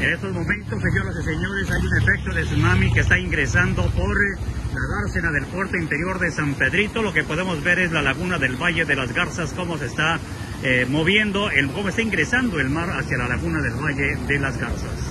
En estos momentos, señoras y señores, hay un efecto de tsunami que está ingresando por la dársena del puerto interior de San Pedrito. Lo que podemos ver es la laguna del Valle de las Garzas, cómo se está moviendo, cómo está ingresando el mar hacia la laguna del Valle de las Garzas.